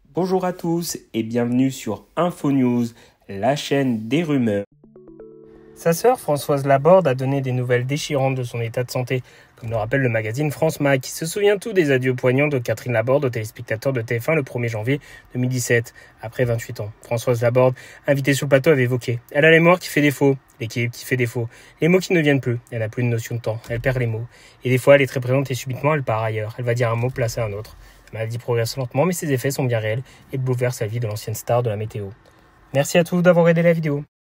Bonjour à tous et bienvenue sur Info News, la chaîne des rumeurs. Sa sœur Françoise Laborde a donné des nouvelles déchirantes de son état de santé, comme le rappelle le magazine France Mag, qui se souvient tout des adieux poignants de Catherine Laborde aux téléspectateurs de TF1 le 1er janvier 2017, après 28 ans. Françoise Laborde, invitée sur le plateau, avait évoqué « Elle a les mémoire qui fait défaut, l'équilibre qui fait défaut, les mots qui ne viennent plus, elle n'a plus de notion de temps, elle perd les mots. Et des fois, elle est très présente et subitement, elle part ailleurs, elle va dire un mot placé à un autre. La maladie progresse lentement, mais ses effets sont bien réels et bouleversent la vie de l'ancienne star de la météo. » Merci à tous d'avoir aidé la vidéo.